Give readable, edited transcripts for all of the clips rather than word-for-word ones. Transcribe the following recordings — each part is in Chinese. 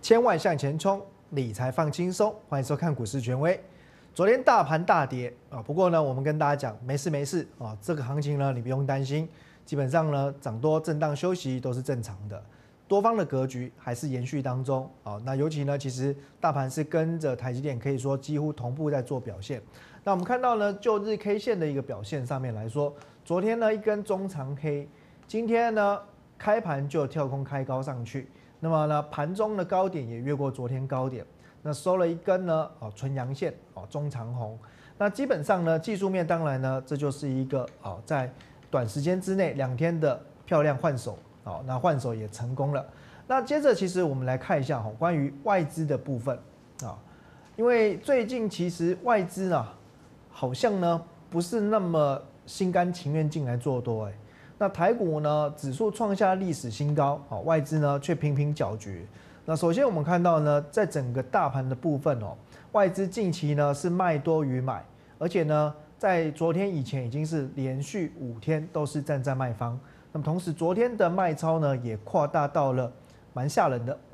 千万向前冲，理财放轻松。欢迎收看股市权威。昨天大盘大跌啊，不过呢，我们跟大家讲，没事啊，这个行情呢，你不用担心，基本上呢，涨多震荡休息都是正常的。多方的格局还是延续当中啊。那尤其呢，其实大盘是跟着台积电，可以说几乎同步在做表现。那我们看到呢，就日 K 线的一个表现上面来说，昨天呢一根中长 K， 今天呢开盘就跳空开高上去。那么呢，盘中的高点也越过昨天高点，那收了一根呢纯阳线中长红。那基本上呢，技术面当然呢，这就是一个在短时间之内2天的漂亮换手，那换手也成功了。那接着其实我们来看一下关于外资的部分因为最近其实外资呢好像呢不是那么心甘情愿进来做多那台股呢，指数创下历史新高，外资呢却频频搅局。那首先我们看到呢，在整个大盘的部分外资近期呢是卖多于买，而且呢，在昨天以前已经是连续5天都是站在卖方。那么同时，昨天的卖超呢也扩大到了蛮吓人的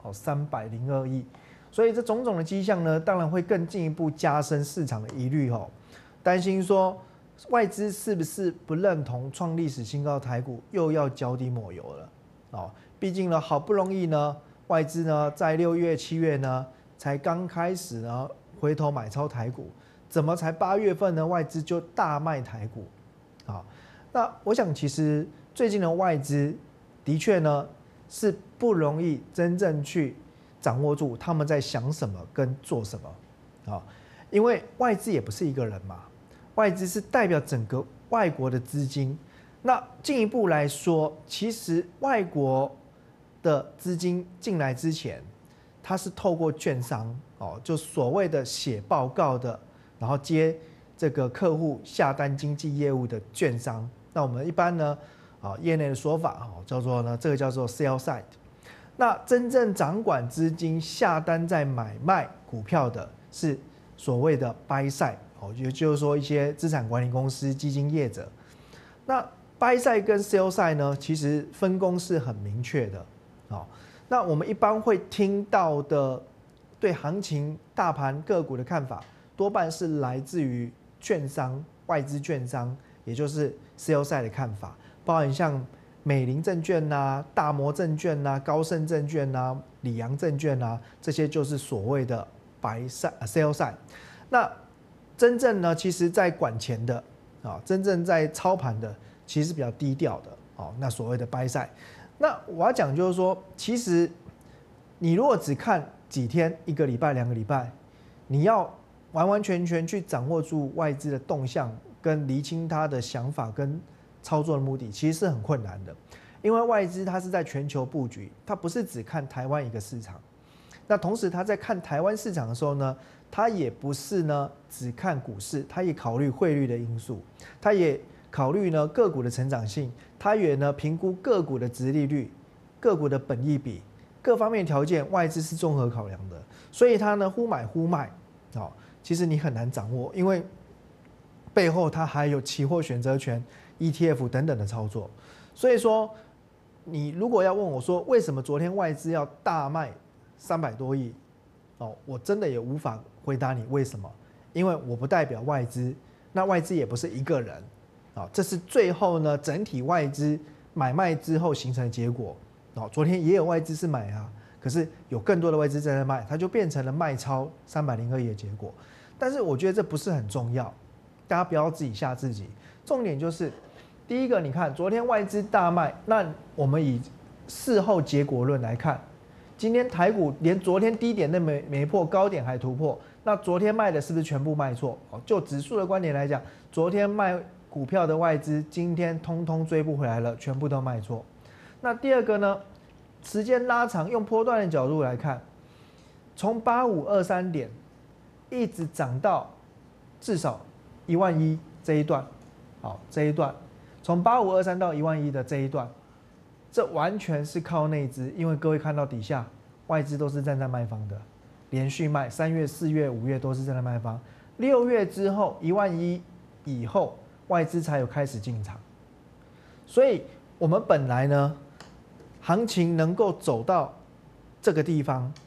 302亿。所以这种种的迹象呢，当然会更进一步加深市场的疑虑担心说。外资是不是不认同创历史新高的台股又要脚底抹油了？毕竟呢，好不容易呢，外资呢在6月、7月呢才刚开始呢回头买超台股，怎么才8月份呢外资就大卖台股？那我想其实最近的外资的确呢是不容易真正去掌握住他们在想什么跟做什么因为外资也不是一个人嘛。外资是代表整个外国的资金，那进一步来说，其实外国的资金进来之前，它是透过券商就所谓的写报告的，然后接这个客户下单经纪业务的券商。那我们一般呢业内的说法叫做呢，这个叫做 sell side。那真正掌管资金下单在买卖股票的是所谓的 buy side。也就是说，一些资产管理公司、基金业者，那 buy side 跟 sell side 呢，其实分工是很明确的。那我们一般会听到的对行情、大盘、个股的看法，多半是来自于券商、外资券商，也就是 sell side 的看法，包含像美林证券大摩证券高盛证券里昂证券这些就是所谓的 buy side、sell side。那真正呢，其实在管钱的真正在操盘的，其实是比较低调的那所谓的 buy side， 那我要讲就是说，其实你如果只看几天、1个礼拜、2个礼拜，你要完完全全去掌握住外资的动向，跟厘清他的想法跟操作的目的，其实是很困难的。因为外资它是在全球布局，它不是只看台湾一个市场。那同时，他在看台湾市场的时候呢，他也不是呢只看股市，他也考虑汇率的因素，他也考虑呢个股的成长性，他也呢评估个股的殖利率、个股的本益比各方面条件，外资是综合考量的，所以他呢忽买忽卖其实你很难掌握，因为背后它还有期货选择权、ETF 等等的操作，所以说你如果要问我说为什么昨天外资要大卖300多亿我真的也无法回答你为什么，因为我不代表外资，那外资也不是一个人这是最后呢整体外资买卖之后形成的结果昨天也有外资是买可是有更多的外资在那卖，它就变成了卖超302亿的结果。但是我觉得这不是很重要，大家不要自己吓自己。重点就是第一个，你看昨天外资大卖，那我们以事后结果论来看。今天台股连昨天低点都没破，高点还突破，那昨天卖的是不是全部卖错？就指数的观点来讲，昨天卖股票的外资，今天通通追不回来了，全部都卖错。那第二个呢，时间拉长，用波段的角度来看，从8523点一直涨到至少11000这一段，这一段从8523到11000的这一段。这完全是靠内资，因为各位看到底下外资都是站在卖方的，连续卖，3月、4月、5月都是站在卖方，6月之后11000以后，外资才有开始进场。所以我们本来呢，行情能够走到这个地方，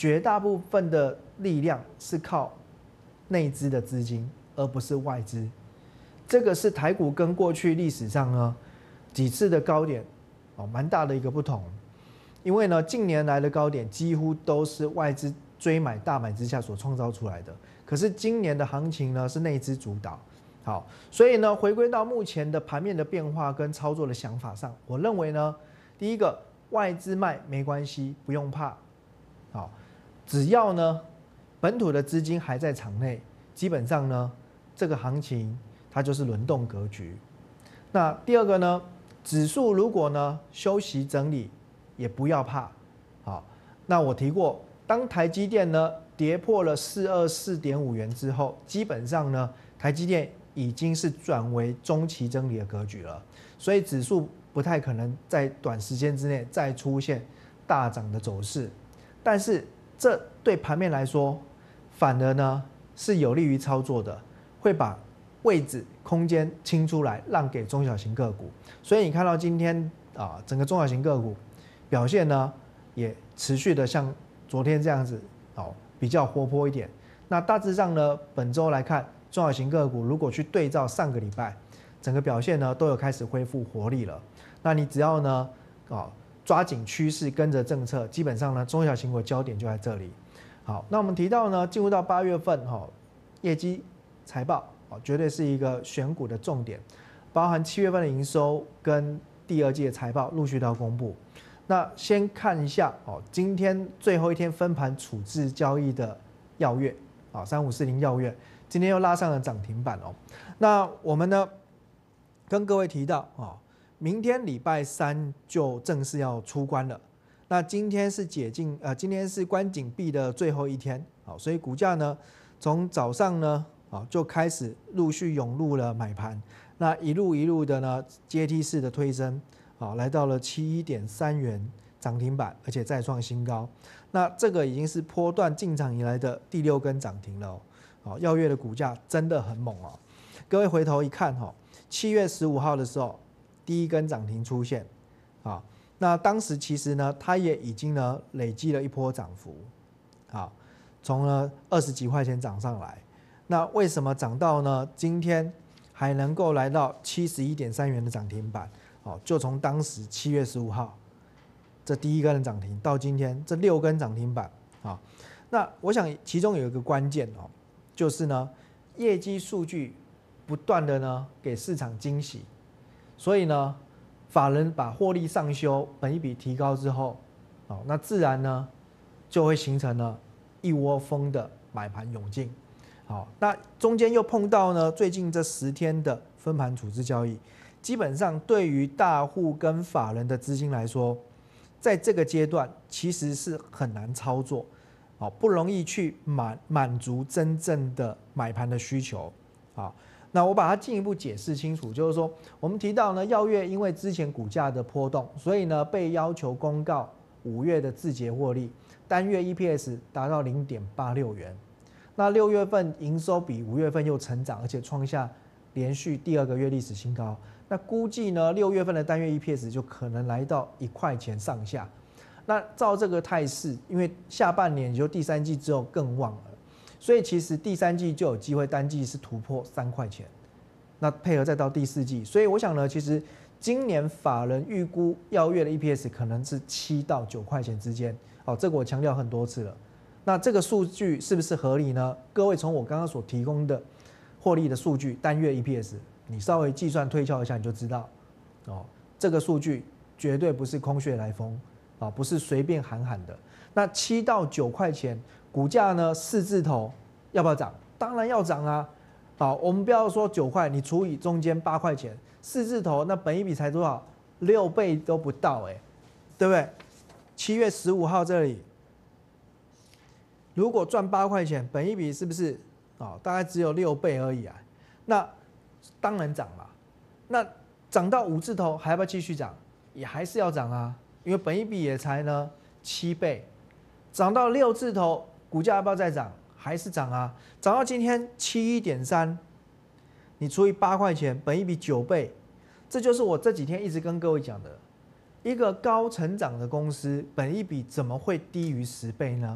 绝大部分的力量是靠内资的资金，而不是外资。这个是台股跟过去历史上呢几次的高点蛮大的一个不同。因为呢，近年来的高点几乎都是外资追买大买之下所创造出来的。可是今年的行情呢是内资主导。好，所以呢，回归到目前的盘面的变化跟操作的想法上，我认为呢，第一个外资卖没关系，不用怕。好，只要呢本土的资金还在场内，基本上呢这个行情它就是轮动格局。那第二个呢，指数如果呢休息整理，也不要怕。好，那我提过，当台积电呢跌破了424.5元之后，基本上呢台积电已经是转为中期整理的格局了，所以指数不太可能在短时间之内再出现大涨的走势。但是这对盘面来说，反而呢是有利于操作的，会把位置空间清出来，让给中小型个股。所以你看到今天整个中小型个股表现呢也持续的像昨天这样子比较活泼一点。那大致上呢，本周来看，中小型个股如果去对照上个礼拜，整个表现呢都有开始恢复活力了。那你只要呢抓紧趋势，跟着政策，基本上呢中小型股的焦点就在这里。好，那我们提到呢，进入到8月份业绩财报绝对是一个选股的重点，包含7月份的营收跟第二季的财报陆续都要公布。那先看一下今天最后一天分盘处置交易的耀月3540耀月，今天又拉上了涨停板哦。那我们呢跟各位提到明天礼拜3就正式要出关了。那今天是今天是关紧闭的最后一天，所以股价呢从早上呢就开始陆续涌入了买盘，那一路的呢阶梯式的推升，来到了71.3元涨停板，而且再创新高。那这个已经是波段进场以来的第6根涨停了耀月的股价真的很猛哦。各位回头一看7月15号的时候，第1根涨停出现那当时其实呢，它也已经呢累积了一波涨幅从呢20几块钱涨上来。那为什么涨到呢今天还能够来到71.3元的涨停板？就从当时7月15号这第1根的涨停到今天这6根涨停板那我想其中有一个关键就是呢业绩数据不断的呢给市场惊喜，所以呢法人把获利上修，本益比提高之后那自然呢就会形成了一窝蜂的买盘涌进。那中间又碰到呢最近这10天的分盘处置交易，基本上对于大户跟法人的资金来说，在这个阶段其实是很难操作，不容易去满足真正的买盘的需求。那我把它进一步解释清楚，就是说我们提到呢，耀月因为之前股价的波动，所以呢被要求公告5月的自结获利，单月 EPS 达到0.86元。那6月份营收比5月份又成长，而且创下连续第2个月历史新高。那估计呢6月份的单月 EPS 就可能来到1块钱上下。那照这个态势，因为下半年也就第3季之后更旺了，所以其实第3季就有机会单季是突破3块钱。那配合再到第4季，所以我想呢，其实今年法人预估耀月的 EPS 可能是7到9块钱之间。这个我强调很多次了。那这个数据是不是合理呢？各位从我刚刚所提供的获利的数据，单月 EPS， 你稍微计算推敲一下，你就知道这个数据绝对不是空穴来风不是随便喊喊的。那7到9块钱，股价呢4字头，要不要涨？当然要涨啊！我们不要说9块，你除以中间8块钱，4字头，那本益比才多少？6倍都不到对不对？7月15号这里，如果赚8块钱，本益比是不是大概只有6倍而已啊？那当然涨嘛。那涨到5字头还要不要继续涨？也还是要涨啊，因为本益比也才呢7倍。涨到6字头，股价要不要再涨？还是涨啊。涨到今天71.3，你除以8块钱，本益比9倍，这就是我这几天一直跟各位讲的，一个高成长的公司，本益比怎么会低于10倍呢？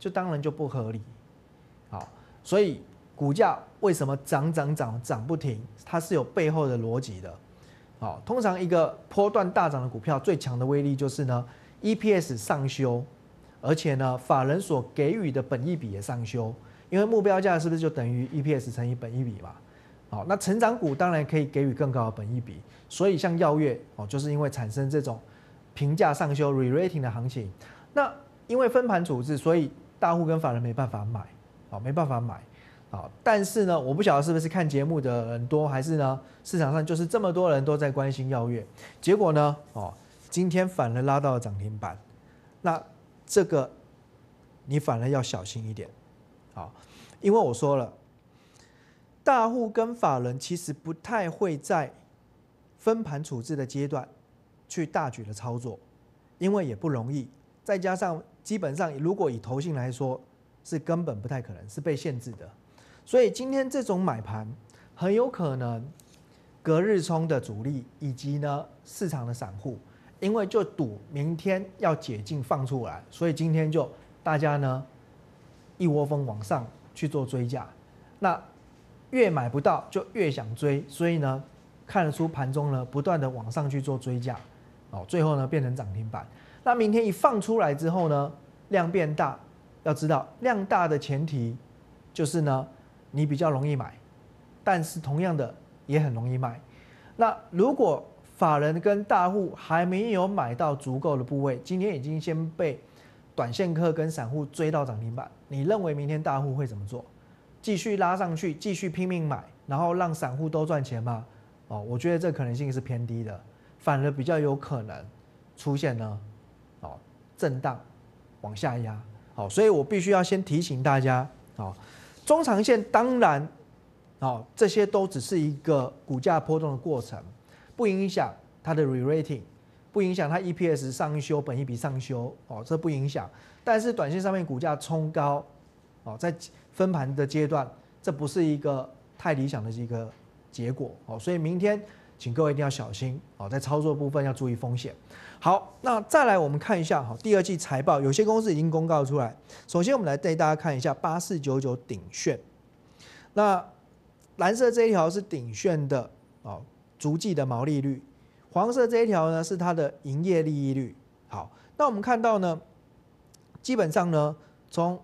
就当然就不合理。好，所以股价为什么涨不停，它是有背后的逻辑的。好，通常一个波段大涨的股票最强的威力就是呢 EPS 上修，而且呢法人所给予的本益比也上修，因为目标价是不是就等于 EPS 乘以本益比嘛？好，那成长股当然可以给予更高的本益比，所以像耀月就是因为产生这种评价上修 re-rating 的行情，那因为分盘处置，所以大户跟法人没办法买，没办法买。好，但是呢，我不晓得是不是看节目的人多，还是呢市场上就是这么多人都在关心耀月，结果呢，今天反而拉到了涨停板，那这个你反而要小心一点，好，因为我说了，大户跟法人其实不太会在分盘处置的阶段去大举的操作，因为也不容易，再加上基本上如果以投信来说，是根本不太可能，是被限制的。所以今天这种买盘很有可能隔日冲的主力以及呢市场的散户，因为就赌明天要解禁放出来，所以今天就大家呢一窝蜂往上去做追价，那越买不到就越想追，所以呢看得出盘中呢不断的往上去做追价，最后呢变成涨停板。那明天一放出来之后呢，量变大，要知道量大的前提就是呢你比较容易买，但是同样的也很容易卖。那如果法人跟大户还没有买到足够的部位，今天已经先被短线客跟散户追到涨停板，你认为明天大户会怎么做？继续拉上去，继续拼命买，然后让散户都赚钱吗？我觉得这可能性是偏低的，反而比较有可能出现呢，震荡往下压。好，所以我必须要先提醒大家，中长线当然，这些都只是一个股价波动的过程，不影响它的 re-rating， 不影响它 EPS 上修、本益比上修，这不影响。但是短线上面股价冲高，在分盘的阶段，这不是一个太理想的一个结果，所以明天请各位一定要小心，在操作部分要注意风险。好，那再来我们看一下第二季财报，有些公司已经公告出来。首先我们来带大家看一下8499鼎炫，那蓝色这一条是鼎炫的逐季的毛利率，黄色这一条呢是它的营业利益率。好，那我们看到呢，基本上呢，从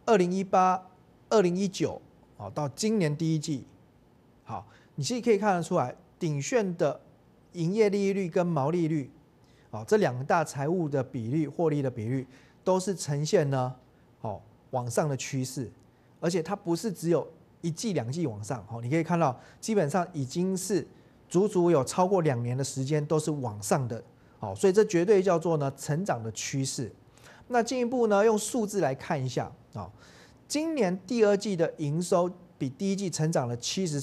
2018、2019到今年第一季，好，你其实可以看得出来，鼎炫的营业利益率跟毛利率，这两大财务的比率、获利的比率都是呈现呢，往上的趋势，而且它不是只有1季、2季往上，你可以看到，基本上已经是足足有超过2年的时间都是往上的，所以这绝对叫做呢成长的趋势。那进一步呢，用数字来看一下，今年第二季的营收比第一季成长了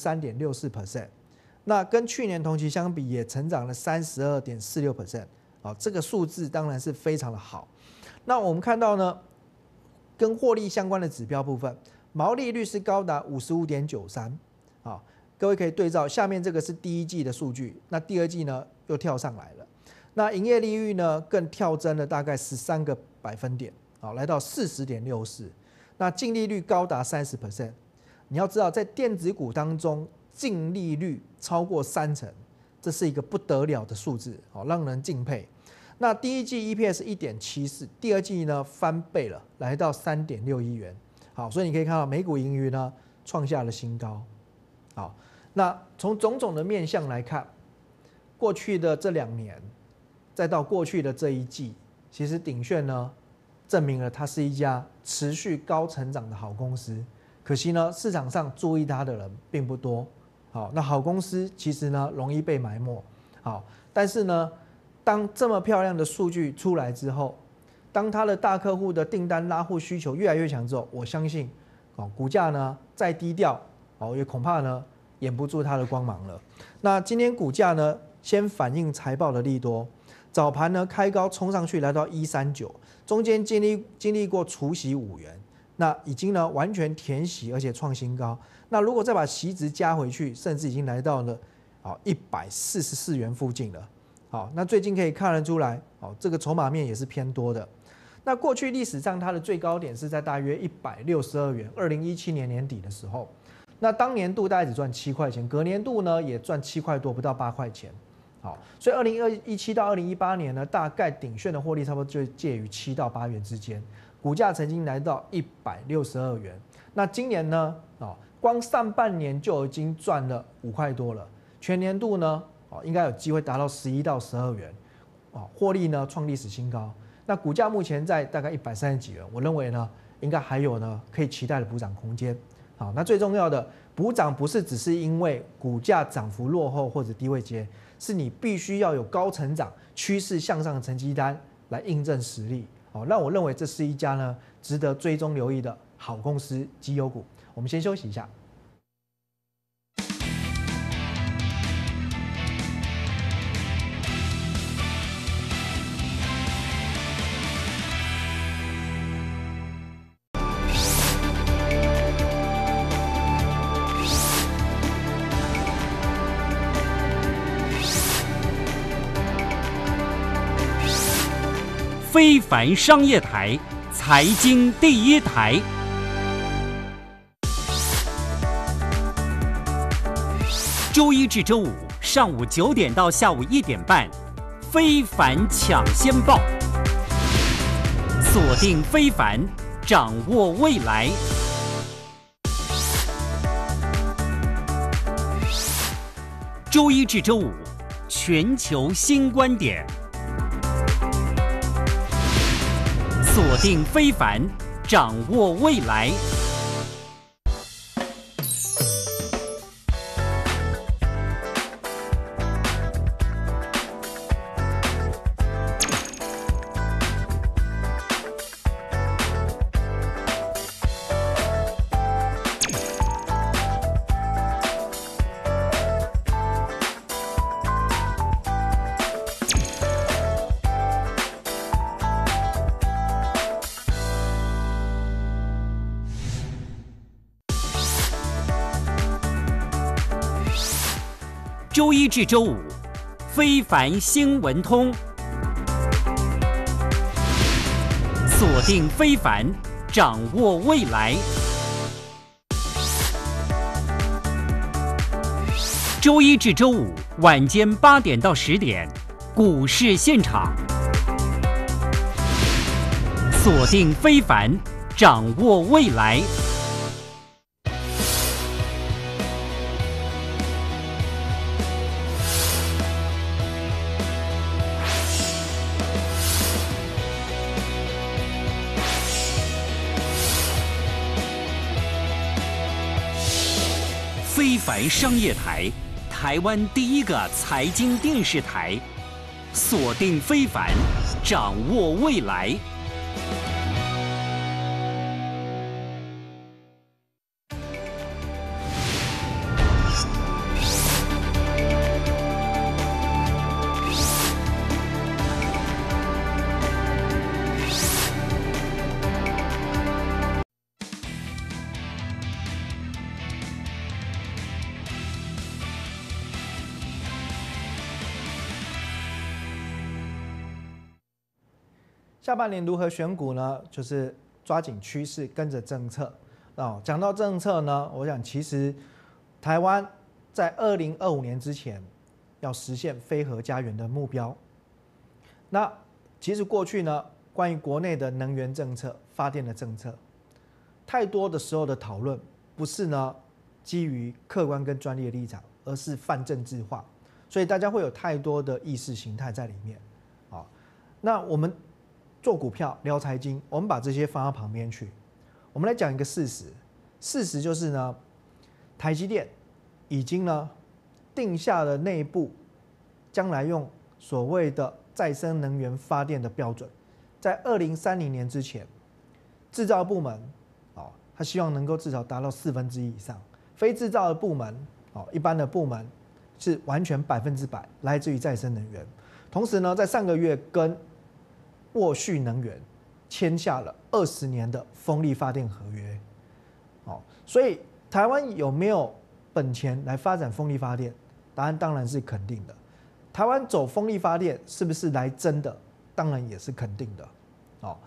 73.64%， 那跟去年同期相比也成长了 32.46%。这个数字当然是非常的好。那我们看到呢，跟获利相关的指标部分，毛利率是高达 55.93%。各位可以对照下面这个是第一季的数据，那第二季呢又跳上来了。那营业利率呢更跳增了大概13个百分点，来到 40.64%。那净利率高达 30%。你要知道，在电子股当中，净利率超过30%，这是一个不得了的数字，让人敬佩。那第一季 EPS 1.74，第二季呢翻倍了，来到3.61元。好，所以你可以看到每股盈余呢创下了新高。好，那从种种的面向来看，过去的这2年，再到过去的这一季，其实鼎炫呢证明了它是一家持续高成长的好公司。可惜呢，市场上注意它的人并不多。好，那好公司其实呢容易被埋没。好，但是呢，当这么漂亮的数据出来之后，当它的大客户的订单拉货需求越来越强之后，我相信，股价呢再低调，也恐怕呢掩不住它的光芒了。那今天股价呢先反映财报的利多，早盘呢开高冲上去来到139，中间经历过除息5元，那已经呢完全填息，而且创新高。那如果再把息值加回去，甚至已经来到了144元附近了。好，那最近可以看得出来，这个筹码面也是偏多的。 那过去历史上它的最高点是在大约162元，2017年年底的时候，那当年度大概只赚7块钱，隔年度呢也赚7块多，不到8块钱。好，所以2017到2018年呢，大概鼎炫的获利差不多就介于7到8元之间，股价曾经来到162元。那今年呢，光上半年就已经赚了5块多了，全年度呢，应该有机会达到11到12元，获利呢创历史新高。那股价目前在大概130几元，我认为呢，应该还有呢可以期待的补涨空间。好，那最重要的补涨不是只是因为股价涨幅落后或者低位接，是你必须要有高成长、趋势向上的成绩单来印证实力。好，那我认为这是一家呢值得追踪留意的好公司绩优股。我们先休息一下。 非凡商业台，财经第一台。周一至周五上午9点到下午1点半，非凡抢先报，锁定非凡，掌握未来。周一至周五，全球新观点。锁定非凡，掌握未来。周一至周五，非凡新闻通，锁定非凡，掌握未来。周一至周五晚间8点到10点，股市现场，锁定非凡，掌握未来。非凡商业台，台湾第一个财经电视台，锁定非凡，掌握未来。 下半年如何选股呢？就是抓紧趋势，跟着政策。讲到政策呢，我想其实台湾在2025年之前要实现非核家园的目标。那其实过去呢，关于国内的能源政策、发电的政策，太多的时候的讨论不是呢基于客观跟专利的立场，而是泛政治化，所以大家会有太多的意识形态在里面。那我们做股票聊财经，我们把这些放到旁边去。我们来讲一个事实，事实就是呢，台积电已经呢定下了内部将来用所谓的再生能源发电的标准，在2030年之前，制造部门他希望能够至少达到1/4以上，非制造的部门一般的部门是完全100%来自于再生能源。同时呢，在上个月跟沃旭能源签下了20年的风力发电合约，所以台湾有没有本钱来发展风力发电？答案当然是肯定的。台湾走风力发电是不是来真的？当然也是肯定的。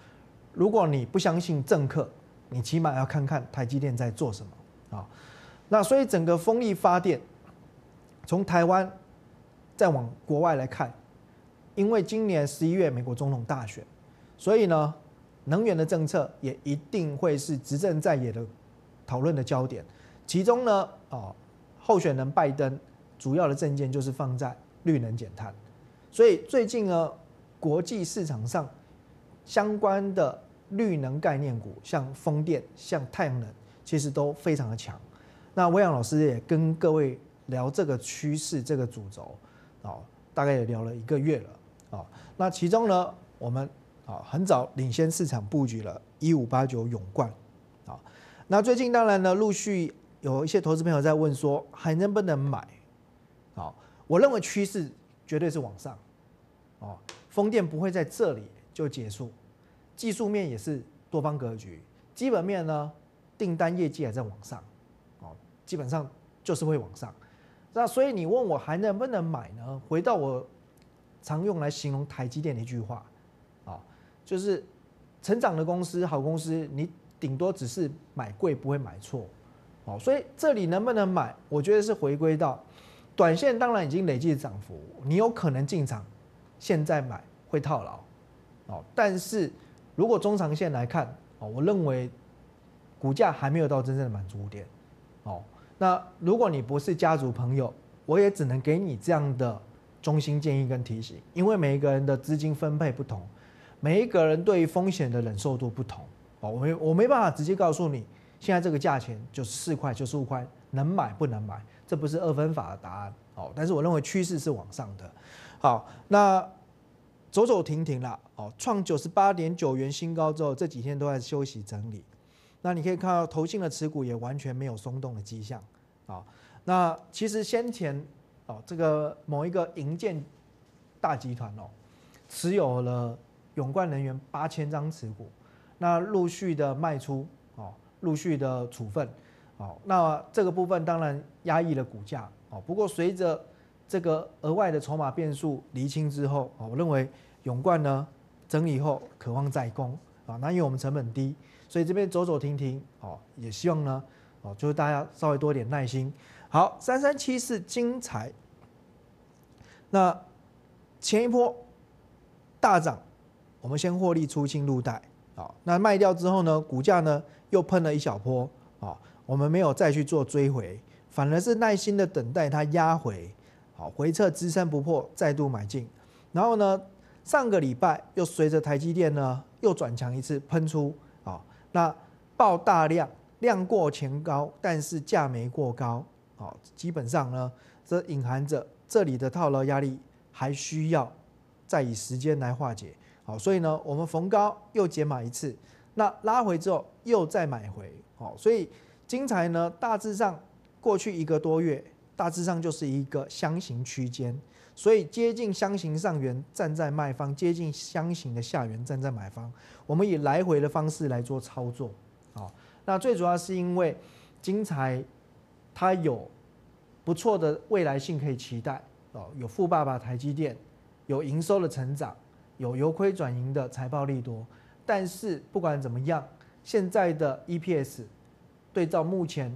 如果你不相信政客，你起码要看看台积电在做什么啊。那所以整个风力发电，从台湾再往国外来看，因为今年11月美国总统大选，所以呢，能源的政策也一定会是执政在野的讨论的焦点。其中呢，候选人拜登主要的政见就是放在绿能减碳，所以最近呢，国际市场上相关的绿能概念股，像风电、像太阳能，其实都非常的强。那威扬老师也跟各位聊这个趋势、这个主轴，大概也聊了1个月了。那其中呢，我们很早领先市场布局了1589永冠。那最近当然呢，陆续有一些投资朋友在问说，还能不能买？我认为趋势绝对是往上。风电不会在这里就结束，技术面也是多方格局，基本面呢，订单业绩还在往上，基本上就是会往上。那所以你问我还能不能买呢？回到我常用来形容台积电的一句话，就是成长的公司、好公司，你顶多只是买贵，不会买错。所以这里能不能买？我觉得是回归到短线，当然已经累计涨幅，你有可能进场，现在买会套牢。但是如果中长线来看，我认为股价还没有到真正的满足点。那如果你不是家族朋友，我也只能给你这样的中心建议跟提醒，因为每一个人的资金分配不同，每一个人对于风险的忍受度不同。我没办法直接告诉你，现在这个价钱94块、95块，能买不能买，这不是二分法的答案。但是我认为趋势是往上的。好，那走走停停啦，创98.9元新高之后，这几天都在休息整理。那你可以看到投信的持股也完全没有松动的迹象。那其实先前这个某一个营建大集团持有了永冠能源8000张持股，那陆续的卖出，陆续的处分，那这个部分当然压抑了股价。不过随着这个额外的筹码变数厘清之后，我认为永冠呢整理后可望再攻。那因为我们成本低，所以这边走走停停，也希望呢，就是大家稍微多一点耐心。好，3374精材，那前一波大涨，我们先获利出清入袋，那卖掉之后呢，股价呢又喷了一小波，我们没有再去做追回，反而是耐心的等待它压回，回撤支撑不破，再度买进，然后呢，上个礼拜又随着台积电呢又转强一次喷出，那爆大量，量过前高，但是价没过高，基本上呢，这隐含着这里的套牢压力还需要再以时间来化解。所以呢，我们逢高又减码一次，那拉回之后又再买回，所以精材呢大致上过去1个多月，大致上就是一个箱型区间。所以接近箱型上缘站在卖方，接近箱型的下缘站在买方，我们以来回的方式来做操作。那最主要是因为精材它有不错的未来性可以期待，有富爸爸台积电，有营收的成长，有由亏转盈的财报利多。但是不管怎么样，现在的 EPS 对照目前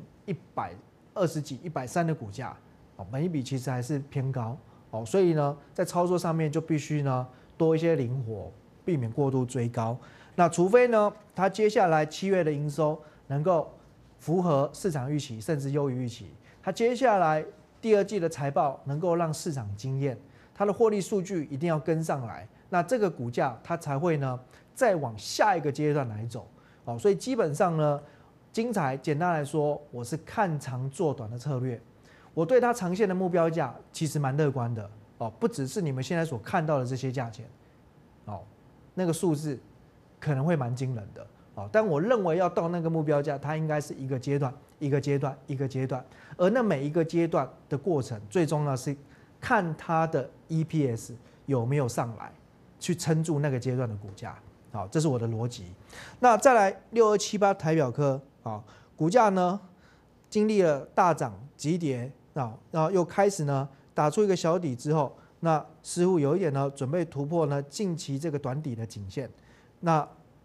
120几、130的股价，本益比其实还是偏高。所以呢，在操作上面就必须呢多一些灵活，避免过度追高。那除非呢，它接下来7月的营收能够符合市场预期，甚至优于预期，它接下来第2季的财报能够让市场惊艳，它的获利数据一定要跟上来，那这个股价它才会呢再往下一个阶段来走。所以基本上呢，精材简单来说，我是看长做短的策略。我对它长线的目标价其实蛮乐观的，不只是你们现在所看到的这些价钱，那个数字可能会蛮惊人的，但我认为要到那个目标价，它应该是一个阶段一个阶段一个阶段，而那每一个阶段的过程，最重要是看它的 EPS 有没有上来，去撑住那个阶段的股价。好，这是我的逻辑。那再来6278台表科，股价呢经历了大涨急跌，然后又开始呢打出一个小底之后，那似乎有一点呢准备突破呢近期这个短底的颈线。那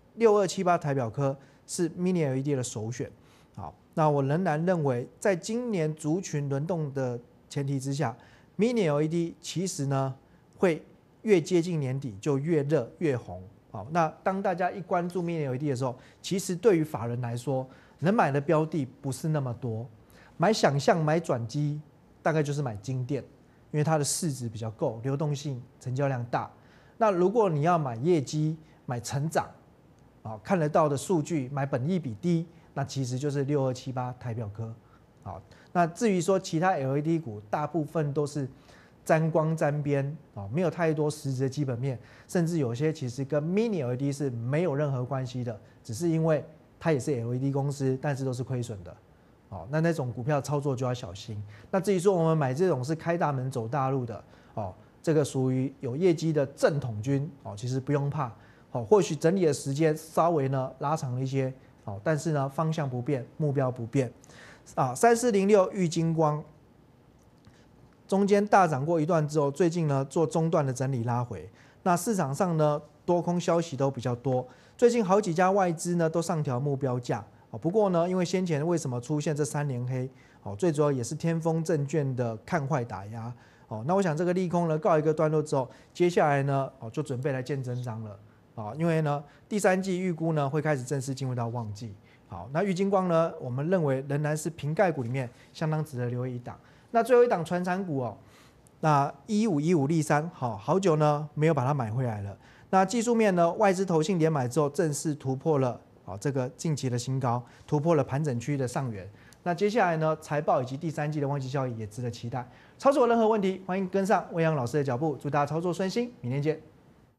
6278台表科是 Mini LED 的首选。好，那我仍然认为，在今年族群轮动的前提之下 ，Mini LED 其实呢会越接近年底就越热越红。好，那当大家一关注 Mini LED 的时候，其实对于法人来说，能买的标的不是那么多。买想象、买转机，大概就是买金店，因为它的市值比较够，流动性、成交量大。那如果你要买业绩、买成长，看得到的数据，买本益比低，那其实就是6278台表科。好，那至于说其他 LED 股，大部分都是沾光沾边，没有太多实质的基本面，甚至有些其实跟 Mini LED 是没有任何关系的，只是因为它也是 LED 公司，但是都是亏损的。那种股票操作就要小心。那至于说我们买这种是开大门走大路的，这个属于有业绩的正统军，其实不用怕。或许整理的时间稍微呢拉长了一些，但是呢方向不变，目标不变。3406玉晶光中间大涨过一段之后，最近呢做中段的整理拉回。那市场上呢多空消息都比较多，最近好几家外资呢都上调目标价。不过呢，因为先前为什么出现这3连黑，最主要也是天风证券的看坏打压。那我想这个利空呢告一个段落之后，接下来呢就准备来见真章了。因为呢第3季预估呢会开始正式进入到旺季。好，那玉晶光呢，我们认为仍然是瓶盖股里面相当值得留意一档。那最后一档传产股那1515力山，好久呢没有把它买回来了。那技术面呢，外资投信连买之后，正式突破了这个近期的新高，突破了盘整区的上缘。那接下来呢，财报以及第3季的旺季效益也值得期待。操作有任何问题，欢迎跟上魏阳老师的脚步。祝大家操作顺心，明天见。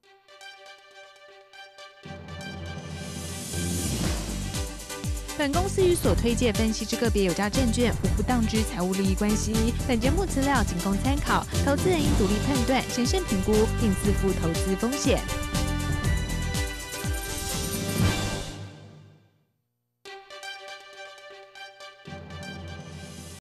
本公司与所推介分析之个别有价证券无不当之财务利益关系。本节目资料仅供参考，投资人应独立判断、审慎评估，并自负投资风险。